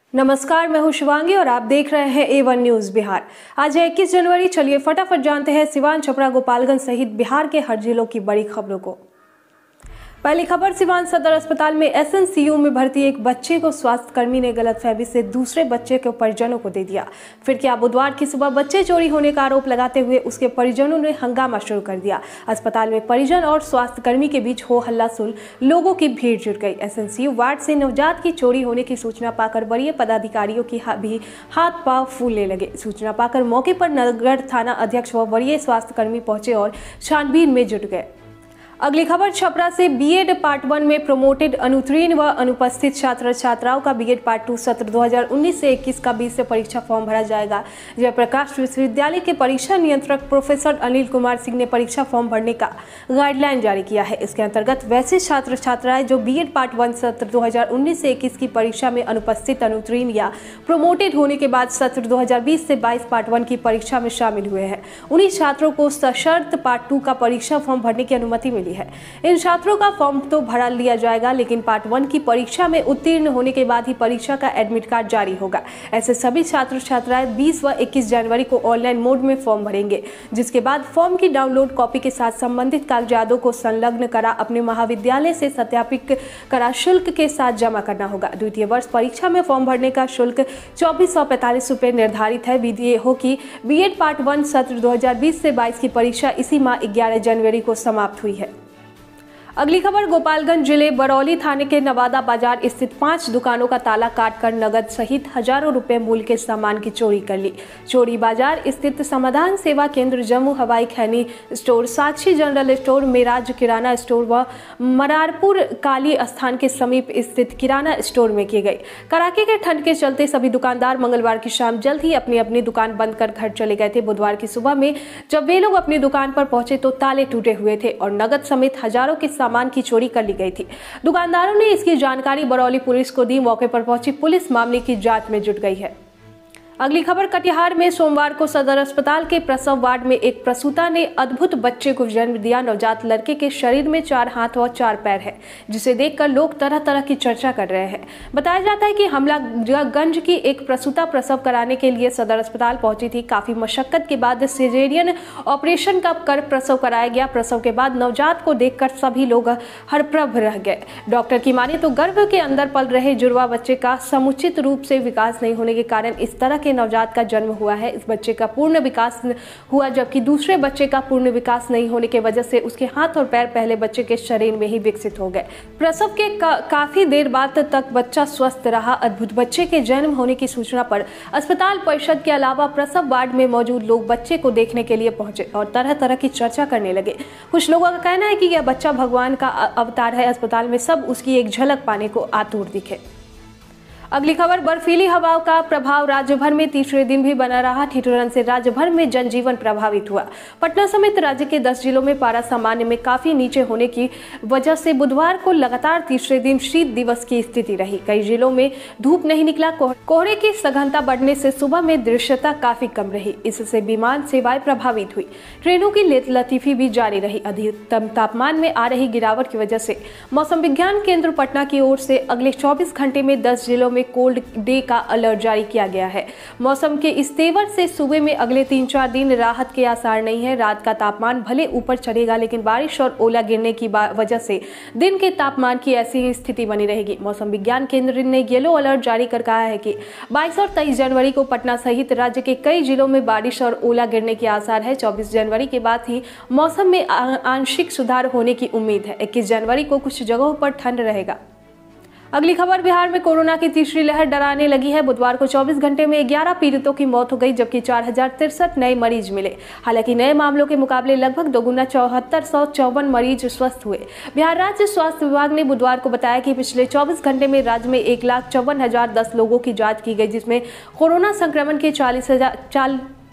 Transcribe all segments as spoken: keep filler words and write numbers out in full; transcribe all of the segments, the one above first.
नमस्कार, मैं हूं शिवांगी और आप देख रहे हैं ए वन न्यूज बिहार। आज है इक्कीस जनवरी। चलिए फटाफट जानते हैं सिवान, छपरा, गोपालगंज सहित बिहार के हर जिलों की बड़ी खबरों को। पहली खबर, सिवान सदर अस्पताल में एस एन सी यू में भर्ती एक बच्चे को स्वास्थ्य कर्मी ने गलतफहमी से दूसरे बच्चे के परिजनों को दे दिया। फिर क्या, बुधवार की सुबह बच्चे चोरी होने का आरोप लगाते हुए उसके परिजनों ने हंगामा शुरू कर दिया। अस्पताल में परिजन और स्वास्थ्य कर्मी के बीच हो हल्ला सुन लोगों की भीड़ जुट गई। S N C U ward से नवजात की चोरी होने की सूचना पाकर वरीय पदाधिकारियों की भी हाथ पांव फूलने लगे। सूचना पाकर मौके पर नगर थाना अध्यक्ष व वरीय स्वास्थ्य कर्मी पहुंचे और छानबीन में जुट गए। अगली खबर, छपरा से बीएड पार्ट वन में प्रोमोटेड अनुत्तीर्ण व अनुपस्थित छात्र छात्राओं का बीएड पार्ट टू सत्र दो हज़ार उन्नीस से इक्कीस का बीस से परीक्षा फॉर्म भरा जाएगा। जयप्रकाश विश्वविद्यालय के परीक्षा नियंत्रक प्रोफेसर अनिल कुमार सिंह ने परीक्षा फॉर्म भरने का गाइडलाइन जारी किया है। इसके अंतर्गत वैसे छात्र छात्राएं जो बीएड पार्ट वन सत्र दो हज़ार उन्नीस से इक्कीस की परीक्षा में अनुपस्थित, अनुत्तीर्ण या प्रोमोटेड होने के बाद सत्र दो हज़ार बीस से बाईस पार्ट वन की परीक्षा में शामिल हुए हैं, उन्हीं छात्रों को सशर्त पार्ट टू का परीक्षा फॉर्म भरने की अनुमति मिली है। इन छात्रों का फॉर्म तो भरा लिया जाएगा, लेकिन पार्ट वन की परीक्षा में उत्तीर्ण होने के बाद ही परीक्षा का एडमिट कार्ड जारी होगा। ऐसे सभी छात्र छात्राएं बीस व इक्कीस जनवरी को ऑनलाइन मोड में फॉर्म भरेंगे, जिसके बाद फॉर्म की डाउनलोड कॉपी के साथ संबंधित कागजातों को संलग्न करा अपने महाविद्यालय से सत्यापित करा शुल्क के साथ जमा करना होगा। द्वितीय वर्ष परीक्षा में फॉर्म भरने का शुल्क चौबीस सौ पैंतालीस रुपए निर्धारित है। विधि हो कि बीएड पार्ट वन सत्र दो हज़ार बीस से बाईस की परीक्षा इसी माह ग्यारह जनवरी को समाप्त हुई है। अगली खबर, गोपालगंज जिले बरौली थाने के नवादा बाजार स्थित पांच दुकानों का ताला काटकर नगद सहित हजारों रुपए मूल्य के सामान की चोरी कर ली। चोरी बाजार स्थित समाधान सेवा केंद्र, जम्मू हवाई खैनी store, Sakshi general store, Meraj किराना स्टोर व मरारपुर काली स्थान के समीप स्थित किराना स्टोर में की गई। कड़ाके के ठंड के चलते सभी दुकानदार मंगलवार की शाम जल्द ही अपनी अपनी दुकान बंद कर घर चले गए थे। बुधवार की सुबह में जब वे लोग अपनी दुकान पर पहुंचे तो ताले टूटे हुए थे और नगद समेत हजारों के सामान की चोरी कर ली गई थी। दुकानदारों ने इसकी जानकारी बरौली पुलिस को दी। मौके पर पहुंची पुलिस मामले की जांच में जुट गई है। अगली खबर, कटिहार में सोमवार को सदर अस्पताल के प्रसव वार्ड में एक प्रसूता ने अद्भुत बच्चे को जन्म दिया। नवजात लड़के के शरीर में चार हाथ और चार पैर है, जिसे देखकर लोग तरह तरह की चर्चा कर रहे हैं। बताया जाता है कि हमलागंज की एक प्रसूता प्रसव कराने के लिए सदर अस्पताल पहुंची थी। काफी मशक्कत के बाद सिजेरियन ऑपरेशन का कर प्रसव कराया गया। प्रसव के बाद नवजात को देखकर सभी लोग हड़प्रभ रह गए। डॉक्टर की माने तो गर्भ के अंदर पल रहे जुड़वा बच्चे का समुचित रूप से विकास नहीं होने के कारण इस तरह के नवजात का जन्म हुआ है। इस बच्चे का पूर्ण विकास हुआ, जबकि दूसरे बच्चे का पूर्ण विकास नहीं होने की वजह से उसके हाथ और पैर पहले बच्चे के शरीर में ही विकसित हो गए। प्रसव के का, काफी देर बाद तक बच्चा स्वस्थ रहा। अद्भुत बच्चे के जन्म होने की सूचना पर अस्पताल परिषद के अलावा प्रसव वार्ड में मौजूद लोग बच्चे को देखने के लिए पहुंचे और तरह तरह की चर्चा करने लगे। कुछ लोगों का कहना है कि यह बच्चा भगवान का अवतार है। अस्पताल में सब उसकी एक झलक पाने को आतुर दिखे। अगली खबर, बर्फीली हवाओं का प्रभाव राज्य भर में तीसरे दिन भी बना रहा। ठिठुरन से राज्य भर में जनजीवन प्रभावित हुआ। पटना समेत राज्य के दस जिलों में पारा सामान्य में काफी नीचे होने की वजह से बुधवार को लगातार तीसरे दिन शीत दिवस की स्थिति रही। कई जिलों में धूप नहीं निकला। कोहरे की सघनता बढ़ने से सुबह में दृश्यता काफी कम रही। इससे विमान सेवाएं प्रभावित हुई। ट्रेनों की लेटलतीफी भी जारी रही। अधिकतम तापमान में आ रही गिरावट की वजह से मौसम विज्ञान केंद्र पटना की ओर से अगले चौबीस घंटे में दस जिलों में कोल्ड डे का अलर्ट जारी किया गया है। मौसम के इस तेवर से सुबह में अगले तीन चार दिन राहत के आसार नहीं है। रात का तापमान भले ऊपर चढ़ेगा, लेकिन बारिश और ओला गिरने की वजह से दिन के तापमान की ऐसी ही स्थिति बनी रहेगी। मौसम विज्ञान केंद्र ने येलो अलर्ट जारी कर कहा है कि बाईस और तेईस जनवरी को पटना सहित राज्य के कई जिलों में बारिश और ओला गिरने के आसार है। चौबीस जनवरी के बाद ही मौसम में आंशिक सुधार होने की उम्मीद है। इक्कीस जनवरी को कुछ जगहों पर ठंड रहेगा। अगली खबर, बिहार में कोरोना की तीसरी लहर डराने लगी है। बुधवार को चौबीस घंटे में ग्यारह पीड़ितों की मौत हो गई, जबकि चार हजार तिरसठ नए मरीज मिले। हालांकि नए मामलों के मुकाबले लगभग दोगुना चौहत्तर सौ चौवन मरीज स्वस्थ हुए। बिहार राज्य स्वास्थ्य विभाग ने बुधवार को बताया कि पिछले चौबीस घंटे में राज्य में एक लाख चौवन हजार दस लोगों की जाँच की गई, जिसमें कोरोना संक्रमण के चालीस हजार चाल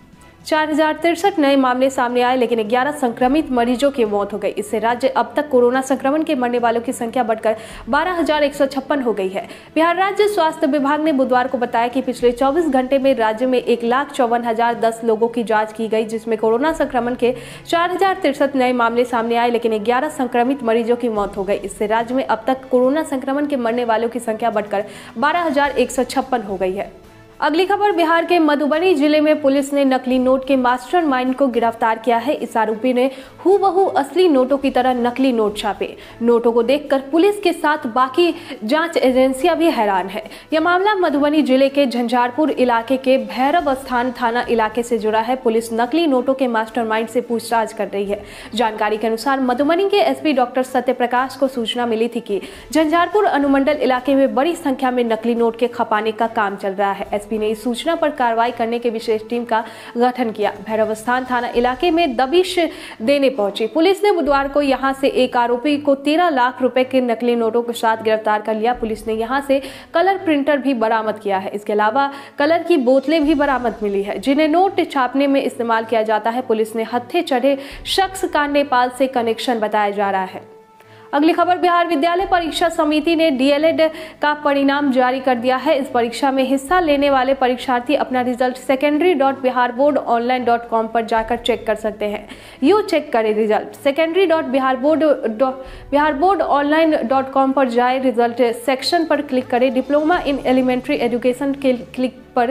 चार हजार तिरसठ नए मामले सामने आए, लेकिन ग्यारह संक्रमित मरीजों की मौत हो गई। इससे राज्य अब तक कोरोना संक्रमण के मरने वालों की संख्या बढ़कर बारह हजार एक सौ छप्पन हो गई है। बिहार राज्य स्वास्थ्य विभाग ने बुधवार को बताया कि पिछले चौबीस घंटे में राज्य में एक लाख चौवन हजार दस लोगों की जांच की गई, जिसमें कोरोना संक्रमण के चार हजार तिरसठ नए मामले सामने आए, लेकिन ग्यारह संक्रमित मरीजों की मौत हो गई। इससे राज्य में अब तक कोरोना संक्रमण के मरने वालों की संख्या बढ़कर बारह हजार एक सौ छप्पन हो गई है। अगली खबर, बिहार के मधुबनी जिले में पुलिस ने नकली नोट के मास्टरमाइंड को गिरफ्तार किया है। इस आरोपी ने हूबहू असली नोटों की तरह नकली नोट छापे। नोटों को देखकर पुलिस के साथ बाकी जांच एजेंसियां भी हैरान है। यह मामला मधुबनी जिले के झंझारपुर इलाके के भैरव स्थान थाना इलाके से जुड़ा है। पुलिस नकली नोटों के मास्टरमाइंड से पूछताछ कर रही है। जानकारी के अनुसार मधुबनी के एसपी डॉक्टर सत्यप्रकाश को सूचना मिली थी कि झंझारपुर अनुमंडल इलाके में बड़ी संख्या में नकली नोट के खपाने का काम चल रहा है। एसपी ने इस सूचना पर कार्रवाई करने के विशेष टीम का गठन किया। भैरवस्थान थाना इलाके में दबिश देने पहुंची पुलिस ने बुधवार को यहां से एक आरोपी को तेरह लाख रुपए के नकली नोटों के साथ गिरफ्तार कर लिया। पुलिस ने यहां से कलर प्रिंटर भी बरामद किया है। इसके अलावा कलर की बोतलें भी बरामद मिली है, जिन्हें नोट छापने में इस्तेमाल किया जाता है। पुलिस ने हत्थे चढ़े शख्स का नेपाल से कनेक्शन बताया जा रहा है। अगली खबर, बिहार विद्यालय परीक्षा समिति ने डीएलएड का परिणाम जारी कर दिया है। इस परीक्षा में हिस्सा लेने वाले परीक्षार्थी अपना result secondary dot Bihar board online dot com पर जाकर चेक कर सकते हैं। यूँ चेक करें result secondary dot Bihar board Bihar board online dot com पर जाए, रिजल्ट सेक्शन पर क्लिक करें, डिप्लोमा इन एलिमेंट्री एजुकेशन के क्लिक पर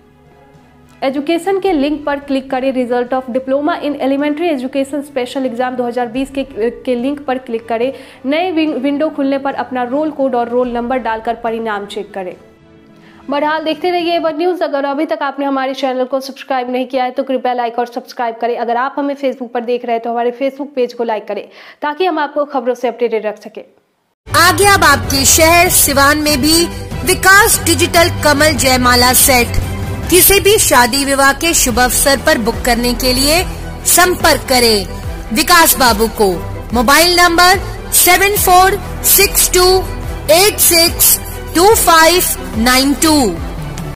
एजुकेशन के लिंक पर क्लिक करें, result of diploma in elementary education special exam दो हज़ार बीस के, के लिंक पर क्लिक करें। नए विंडो खुलने पर अपना रोल कोड और रोल नंबर डालकर परिणाम चेक करें। बहरहाल देखते रहिए एवन न्यूज़। अगर अभी तक आपने हमारे चैनल को सब्सक्राइब नहीं किया है तो कृपया लाइक और सब्सक्राइब करें। अगर आप हमें फेसबुक पर देख रहे हैं तो हमारे फेसबुक पेज को लाइक करें ताकि हम आपको खबरों से अपडेटेड रख सके। आगे अब आपके शहर सिवान में भी विकास डिजिटल कमल जयमाला सेट किसी भी शादी विवाह के शुभ अवसर पर बुक करने के लिए संपर्क करें विकास बाबू को। Mobile number seven four six two eight six two five nine to.